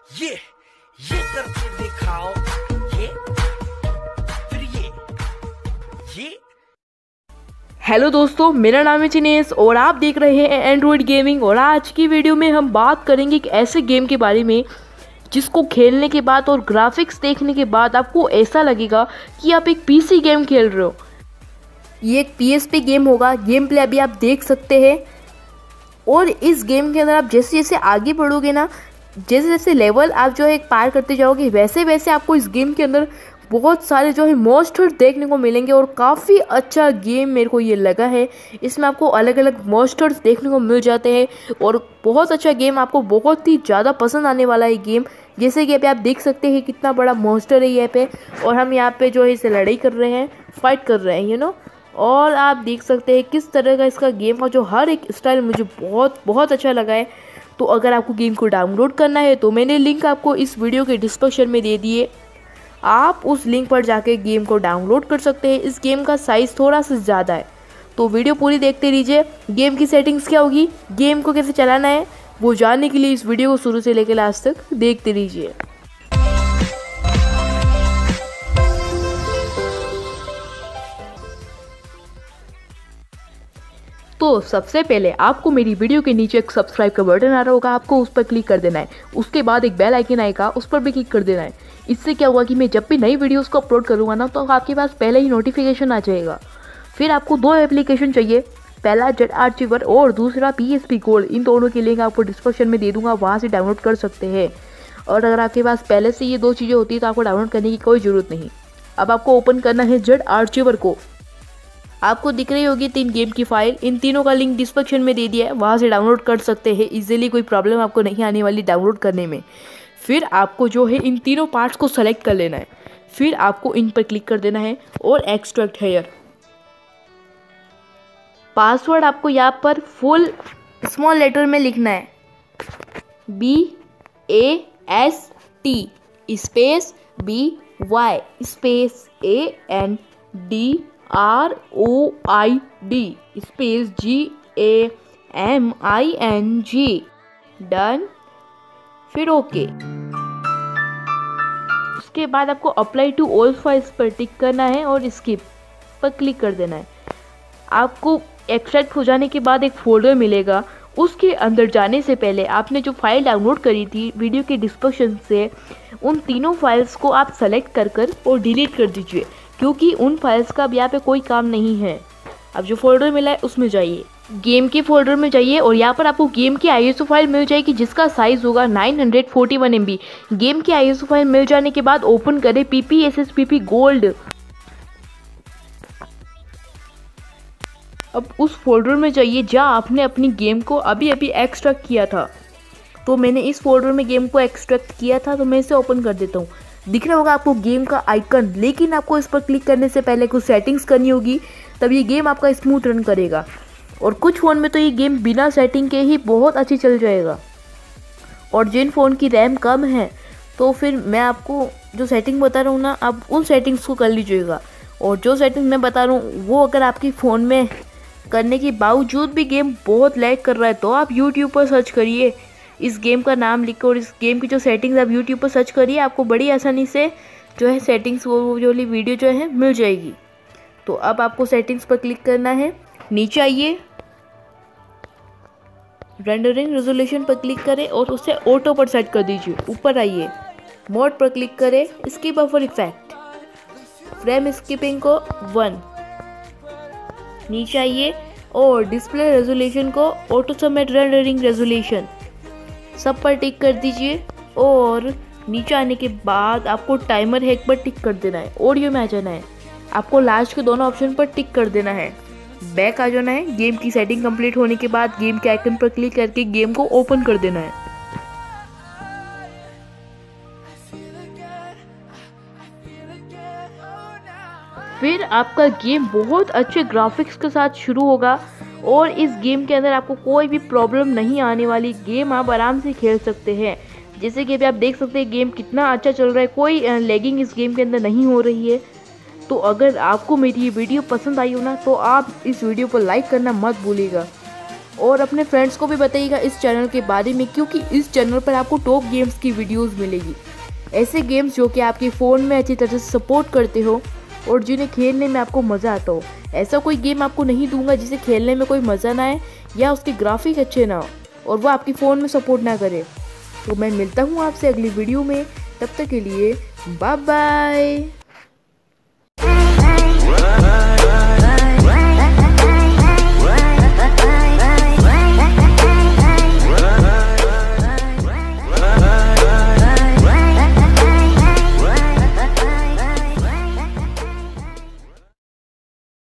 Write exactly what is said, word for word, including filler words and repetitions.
ये ये करके दिखाओ, ये फिर ये ये हेलो दोस्तों, मेरा नाम है चिनेश और आप देख रहे हैं एंड्रॉइड गेमिंग। और आज की वीडियो में हम बात करेंगे एक ऐसे गेम के बारे में जिसको खेलने के बाद और ग्राफिक्स देखने के बाद आपको ऐसा लगेगा कि आप एक पीसी गेम खेल रहे हो। ये एक पीएसपी गेम होगा। गेम प्ले अभी आप देख सकते हैं। और इस गेम के अंदर आप जैसे जैसे आगे बढ़ोगे ना, जैसे जैसे लेवल आप जो है पार करते जाओगे, वैसे वैसे आपको इस गेम के अंदर बहुत सारे जो है मॉन्स्टर्स देखने को मिलेंगे। और काफ़ी अच्छा गेम मेरे को ये लगा है। इसमें आपको अलग अलग मॉन्स्टर्स देखने को मिल जाते हैं और बहुत अच्छा गेम, आपको बहुत ही ज़्यादा पसंद आने वाला है गेम। जैसे कि यहाँ पे आप देख सकते हैं कितना बड़ा मॉन्स्टर है यहाँ पे, और हम यहाँ पे जो है इसे लड़ाई कर रहे हैं, फाइट कर रहे हैं, यू नो। और आप देख सकते हैं किस तरह का इसका गेम का जो हर एक स्टाइल मुझे बहुत बहुत अच्छा लगा है। तो अगर आपको गेम को डाउनलोड करना है तो मैंने लिंक आपको इस वीडियो के डिस्क्रिप्शन में दे दिए। आप उस लिंक पर जाके गेम को डाउनलोड कर सकते हैं। इस गेम का साइज़ थोड़ा सा ज़्यादा है, तो वीडियो पूरी देखते रहिए। गेम की सेटिंग्स क्या होगी, गेम को कैसे चलाना है, वो जानने के लिए इस वीडियो को शुरू से लेकर लास्ट तक देखते रहिए। तो सबसे पहले आपको मेरी वीडियो के नीचे एक सब्सक्राइब का बटन आ रहा होगा, आपको उस पर क्लिक कर देना है। उसके बाद एक बेल आइकन आएगा, उस पर भी क्लिक कर देना है। इससे क्या होगा कि मैं जब भी नई वीडियोस को अपलोड करूँगा ना, तो आपके पास पहले ही नोटिफिकेशन आ जाएगा। फिर आपको दो एप्लीकेशन चाहिए, पहला जेड आर्चिवर और दूसरा पीएसपी गोल्ड। इन दोनों की लिंक आपको डिस्क्रिप्शन में दे दूँगा, वहाँ से डाउनलोड कर सकते हैं। और अगर आपके पास पहले से ये दो चीज़ें होती है तो आपको डाउनलोड करने की कोई ज़रूरत नहीं। अब आपको ओपन करना है जेड आर्चिवर को। आपको दिख रही होगी तीन गेम की फाइल, इन तीनों का लिंक डिस्क्रिप्शन में दे दिया है, वहाँ से डाउनलोड कर सकते हैं इजीली। कोई प्रॉब्लम आपको नहीं आने वाली डाउनलोड करने में। फिर आपको जो है इन तीनों पार्ट्स को सेलेक्ट कर लेना है। फिर आपको इन पर क्लिक कर देना है और एक्सट्रैक्ट हेयर। पासवर्ड आपको यहाँ पर फुल स्मॉल लेटर में लिखना है, B A S T space B Y space A N D R O I D space G A M I N G. Done. फिर ओके। उसके बाद आपको अप्लाई टू ऑल फाइल्स पर टिक करना है और स्किप पर क्लिक कर देना है। आपको एक्सट्रैक्ट हो जाने के बाद एक फोल्डर मिलेगा, उसके अंदर जाने से पहले आपने जो फाइल डाउनलोड करी थी वीडियो के डिस्क्रिप्शन से, उन तीनों फाइल्स को आप सेलेक्ट कर कर और डिलीट कर दीजिए, क्योंकि उन फाइल्स का अब यहाँ पे कोई काम नहीं है। अब जो फोल्डर मिला है उसमें जाइए, गेम के फोल्डर में जाइए और यहाँ पर आपको गेम की आईएसओ फाइल मिल जाएगी जिसका साइज होगा nine hundred forty one M B. Game की आईएसओ फाइल मिल जाने के बाद ओपन करें पीपीएसएसपीपी गोल्ड। अब उस फोल्डर में जाइए जहाँ आपने अपनी गेम को अभी अभी एक्सट्रैक्ट किया था। तो मैंने इस फोल्डर में गेम को एक्सट्रैक्ट किया था, तो मैं इसे ओपन कर देता हूँ। दिख रहा होगा आपको गेम का आइकन, लेकिन आपको इस पर क्लिक करने से पहले कुछ सेटिंग्स करनी होगी, तब ये गेम आपका स्मूथ रन करेगा। और कुछ फ़ोन में तो ये गेम बिना सेटिंग के ही बहुत अच्छी चल जाएगा। और जिन फ़ोन की रैम कम है तो फिर मैं आपको जो सेटिंग बता रहा हूँ ना, आप उन सेटिंग्स को कर लीजिएगा। और जो सेटिंग मैं बता रहा हूँ वो अगर आपकी फ़ोन में करने के बावजूद भी गेम बहुत लैग कर रहा है, तो आप यूट्यूब पर सर्च करिए, इस गेम का नाम लिख और इस गेम की जो सेटिंग्स आप यूट्यूब पर सर्च करिए, आपको बड़ी आसानी से जो है सेटिंग्स वो जो वाली वीडियो जो है मिल जाएगी। तो अब आपको सेटिंग्स पर क्लिक करना है, नीचे आइए, रेंडरिंग रेजोल्यूशन पर क्लिक करें और उसे ऑटो पर सेट कर दीजिए। ऊपर आइए, मोड पर क्लिक करें, skip buffer effect, frame skipping को वन। नीचे आइए और डिस्प्ले रेजोल्यूशन को ऑटो सबमिट रेंडरिंग रेजोल्यूशन सब पर टिक कर दीजिए। और नीचे आने के बाद आपको टाइमर हैक पर टिक कर देना है, ऑडियो में आ जाना है, आपको लास्ट के दोनों ऑप्शन पर टिक कर देना है, बैक आ जाना है। गेम की सेटिंग कंप्लीट होने के बाद गेम के आइकन पर क्लिक करके गेम को ओपन कर देना है। फिर आपका गेम बहुत अच्छे ग्राफिक्स के साथ शुरू होगा और इस गेम के अंदर आपको कोई भी प्रॉब्लम नहीं आने वाली। गेम आप आराम से खेल सकते हैं। जैसे कि अभी आप देख सकते हैं गेम कितना अच्छा चल रहा है, कोई लैगिंग इस गेम के अंदर नहीं हो रही है। तो अगर आपको मेरी ये वीडियो पसंद आई हो ना, तो आप इस वीडियो को लाइक करना मत भूलिएगा और अपने फ्रेंड्स को भी बताइएगा इस चैनल के बारे में, क्योंकि इस चैनल पर आपको टॉप गेम्स की वीडियोस मिलेगी। ऐसे गेम्स जो कि आपके फ़ोन में अच्छी तरह से सपोर्ट करते हो और जिन्हें खेलने में आपको मज़ा आता हो। ऐसा कोई गेम आपको नहीं दूंगा जिसे खेलने में कोई मज़ा ना आए या उसके ग्राफिक अच्छे ना हो और वो आपके फ़ोन में सपोर्ट ना करे। तो मैं मिलता हूँ आपसे अगली वीडियो में, तब तक के लिए बाय बाय।